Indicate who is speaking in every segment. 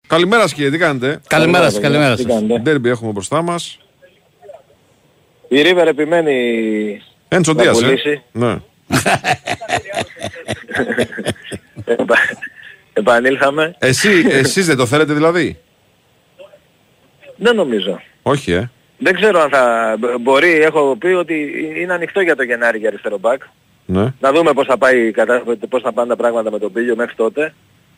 Speaker 1: Καλημέρα σας κύριε, τι κάνετε?
Speaker 2: Καλημέρα σας.
Speaker 1: Ντέρμπι έχουμε μπροστά μας.
Speaker 3: Η River επιμένει
Speaker 1: Έντσο
Speaker 3: να
Speaker 1: Ντίας,
Speaker 3: πουλήσει.
Speaker 1: Ναι.
Speaker 3: Επανήλθαμε.
Speaker 1: Εσείς δεν το θέλετε δηλαδή?
Speaker 3: Δεν νομίζω.
Speaker 1: Όχι
Speaker 3: Δεν ξέρω αν θα μπορεί, έχω πει ότι είναι ανοιχτό για το Γενάρη για αριστερό μπακ.
Speaker 1: Ναι.
Speaker 3: Να δούμε πώς θα πάνε τα πράγματα με τον Πίλιο μέχρι τότε.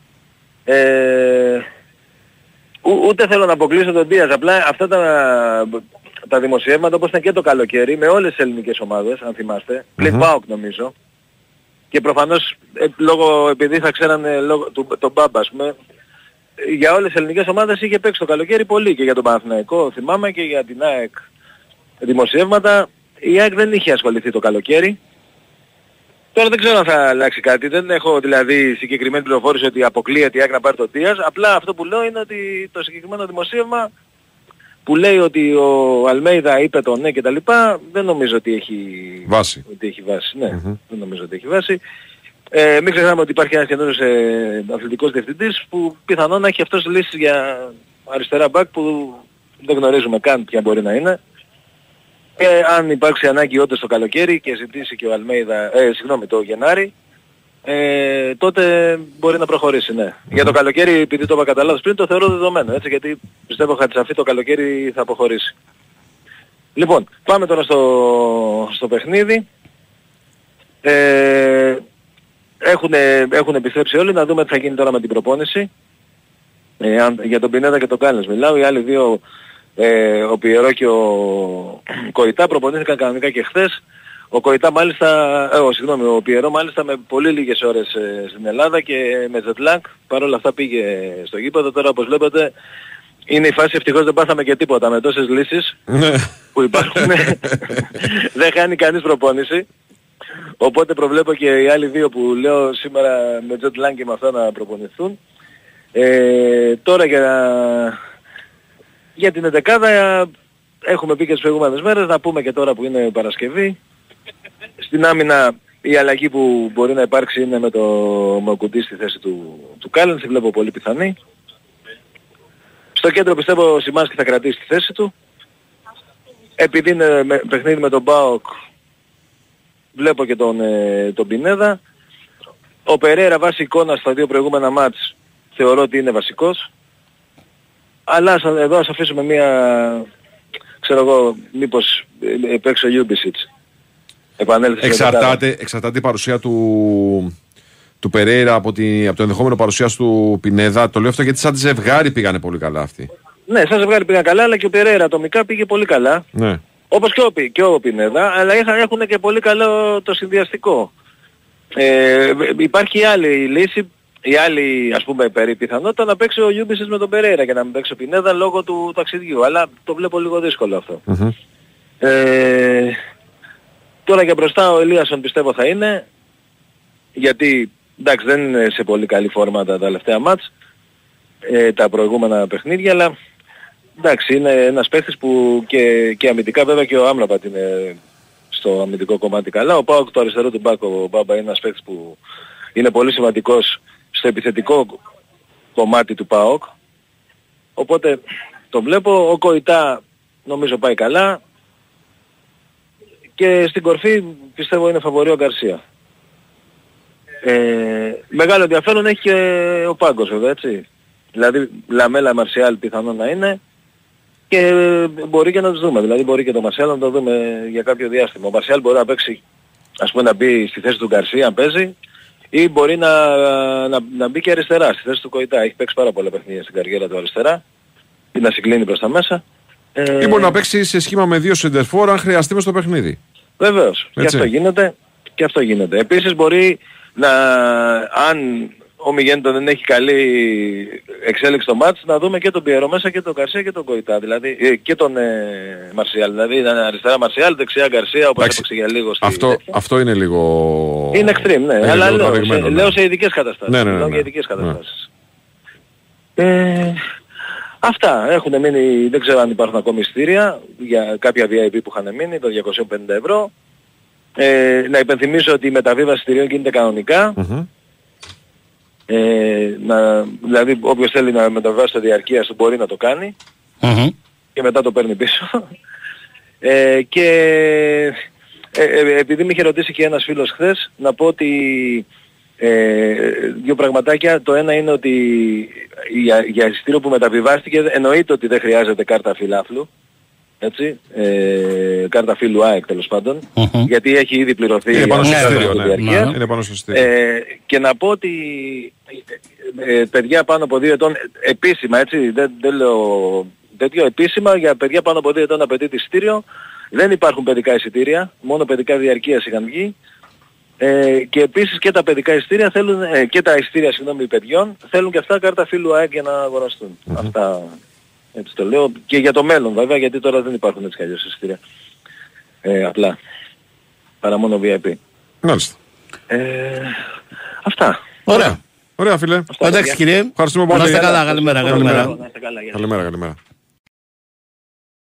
Speaker 3: Ούτε θέλω να αποκλείσω τον Ντίας, απλά αυτά τα δημοσιεύματα όπως ήταν και το καλοκαίρι με όλες τις ελληνικές ομάδες, αν θυμάστε, πλην ΠΑΟΚ νομίζω, και προφανώς επειδή θα ξέρανε τον Μπάμπα, ας πούμε, για όλες τις ελληνικές ομάδες είχε παίξει το καλοκαίρι πολύ, και για τον Παναθηναϊκό θυμάμαι και για την ΑΕΚ δημοσιεύματα. Η ΑΕΚ δεν είχε ασχοληθεί το καλοκαίρι. Τώρα δεν ξέρω αν θα αλλάξει κάτι, δεν έχω δηλαδή συγκεκριμένη πληροφόρηση ότι αποκλείεται η ΑΕΚ να πάρει το Ντίας. Απλά αυτό που λέω είναι ότι το συγκεκριμένο δημοσίευμα που λέει ότι ο Αλμέιδα είπε το ναι κτλ. Δεν νομίζω ότι έχει
Speaker 1: βάση.
Speaker 3: Ναι, δεν νομίζω ότι έχει βάση. Μην ξεχνάμε ότι υπάρχει ένας καινούριος αθλητικός διευθυντής που πιθανόν να έχει αυτός λύσεις για αριστερά μπακ που δεν γνωρίζουμε καν ποια μπορεί να είναι. Και αν υπάρξει ανάγκη όντως το καλοκαίρι και ζητήσει και ο Αλμέιδα, το Γενάρη, τότε μπορεί να προχωρήσει, ναι. Για το καλοκαίρι, επειδή το είπα κατά λάθος πριν, το θεωρώ δεδομένο, έτσι, γιατί πιστεύω Χατσαφή το καλοκαίρι θα αποχωρήσει. Λοιπόν, πάμε τώρα στο παιχνίδι. Έχουν επιστρέψει όλοι, να δούμε τι θα γίνει τώρα με την προπόνηση. Για τον Πινέδα και τον Κάλινς μιλάω, οι άλλοι δύο, ο Πιερό και ο Κοϊτά, προπονήθηκαν κανονικά και χθες. Ο Πιερό μάλιστα με πολύ λίγες ώρες στην Ελλάδα και με jet lag, παρόλα αυτά πήγε στο γήπεδο. Τώρα όπως βλέπετε είναι η φάση, ευτυχώς δεν πάθαμε και τίποτα με τόσες λύσεις που υπάρχουν. Δεν χάνει κανείς προπόνηση. Οπότε προβλέπω και οι άλλοι δύο που λέω σήμερα με jet lag και με αυτά να προπονηθούν. Τώρα για την 11η έχουμε πει και τις προηγούμενες μέρες, να πούμε και τώρα που είναι Παρασκευή. Στην άμυνα η αλλαγή που μπορεί να υπάρξει είναι με το Μοκουντή στη θέση του Κάλινς, τη βλέπω πολύ πιθανή. Στο κέντρο πιστεύω ο Σιμάνσκι θα κρατήσει τη θέση του. Επειδή είναι παιχνίδι με τον ΠΑΟΚ, βλέπω και τον Πινέδα. Ο Περέρα βάσει εικόνα στα δύο προηγούμενα μάτς θεωρώ ότι είναι βασικός. Αλλά εδώ ας αφήσουμε μήπως παίξει ο Γιούμπισιτς.
Speaker 1: Εξαρτάται η παρουσία του Περέιρα από το ενδεχόμενο παρουσία του Πινέδα. Το λέω αυτό γιατί σαν ζευγάρι πήγανε πολύ καλά αυτοί.
Speaker 3: Ναι, σαν ζευγάρι πήγαν καλά, αλλά και ο Περέιρα ατομικά πήγε πολύ καλά.
Speaker 1: Ναι.
Speaker 3: Όπως και ο Πινέδα, αλλά έχουν και πολύ καλό το συνδυαστικό. Υπάρχει η άλλη λύση, η άλλη ας πούμε πιθανότητα να παίξει ο Γιούμπισιτς με τον Περέιρα και να μην παίξει ο Πινέδα λόγω του ταξιδιού. Αλλά το βλέπω λίγο δύσκολο αυτό. Τώρα και μπροστά ο Ελίασον πιστεύω θα είναι, γιατί εντάξει δεν είναι σε πολύ καλή φόρμα τα τελευταία μάτς, τα προηγούμενα παιχνίδια, αλλά εντάξει είναι ένας παίχτης που και αμυντικά βέβαια και ο Άμραμπατ είναι στο αμυντικό κομμάτι καλά. Ο Πάοκ, το αριστερό του μπακ, ο Μπάμπα είναι ένας παίχτης που είναι πολύ σημαντικός στο επιθετικό κομμάτι του ΠΑΟΚ. Οπότε το βλέπω, ο Κοϊτά νομίζω πάει καλά. Και στην κορφή πιστεύω είναι φαβορί ο Γκαρσία. Μεγάλο ενδιαφέρον έχει και ο Πάγκος βέβαια, έτσι. Δηλαδή Λαμέλα, Μαρσιάλ πιθανόν να είναι και μπορεί και να τους δούμε. Δηλαδή μπορεί και το Μαρσιάλ να το δούμε για κάποιο διάστημα. Ο Μαρσιάλ μπορεί να παίξει, ας πούμε να μπει στη θέση του Γκαρσία αν παίζει, ή μπορεί να μπει και αριστερά στη θέση του Κοϊτά. Έχει παίξει πάρα πολλά παιχνίδια στην καριέρα του αριστερά ή να συγκλίνει προς τα μέσα.
Speaker 1: Ή μπορεί να παίξει σε σχήμα με δύο σεντερφόρ αν χρειαστεί μες στο παιχνίδι.
Speaker 3: Βεβαίως. Και αυτό γίνεται. Επίσης μπορεί αν ο Μιγέντο δεν έχει καλή εξέλιξη στο μάτς, να δούμε και τον Πιερό μέσα και τον Γκαρσία και τον Κοϊτά. Δηλαδή και τον Μαρσιάλ. Δηλαδή ήταν αριστερά Μαρσιάλ, δεξιά Γκαρσία, όπως έπαιξε για λίγο
Speaker 1: αυτό είναι λίγο...
Speaker 3: Είναι extreme, ναι. Αλλά λέω σε ειδικές καταστάσεις.
Speaker 1: Ναι.
Speaker 3: Για ειδικές καταστάσεις. Αυτά έχουν μείνει, δεν ξέρω αν υπάρχουν ακόμη εισιτήρια για κάποια VIP που είχαν μείνει, το 250 ευρώ. Να υπενθυμίσω ότι η μεταβίβαση εισιτηρίων γίνεται κανονικά. Δηλαδή όποιος θέλει να μεταβάσει το διαρκείας του μπορεί να το κάνει και μετά το παίρνει πίσω. Και επειδή με είχε ρωτήσει και ένας φίλος χθες, να πω ότι δύο πραγματάκια. Το ένα είναι ότι για εισιτήριο που μεταβιβάστηκε εννοείται ότι δεν χρειάζεται κάρτα φιλάθλου. Έτσι, κάρτα φίλου ΑΕΚ τέλος πάντων, γιατί έχει ήδη πληρωθεί.
Speaker 1: Είναι πάνω στο εισιτήριο, είναι πάνω στο εισιτήριο.
Speaker 3: Και να πω ότι παιδιά πάνω από 2 ετών, επίσημα έτσι, δεν λέω τέτοιο, επίσημα για παιδιά πάνω από 2 ετών απαιτείται εισιτήριο. Δεν υπάρχουν παιδικά εισιτήρια, μόνο παιδικά διαρκείας είχαν βγει. Και επίσης και τα παιδικά εισιτήρια θέλουν, και τα εισιτήρια παιδιών θέλουν και αυτά κάρτα φίλου ΑΕΚ για να αγοραστούν. Αυτά έτσι το λέω, και για το μέλλον βέβαια, γιατί τώρα δεν υπάρχουν έτσι κι αλλιώς εισιτήρια. Απλά. Παρά μόνο VIP.
Speaker 1: Μάλιστα.
Speaker 3: Αυτά.
Speaker 2: Ωραία.
Speaker 1: Ωραία φίλε.
Speaker 2: Εντάξει κύριε.
Speaker 1: Ευχαριστούμε πολύ.
Speaker 2: Να είστε καλά. Καλημέρα.
Speaker 1: Καλημέρα.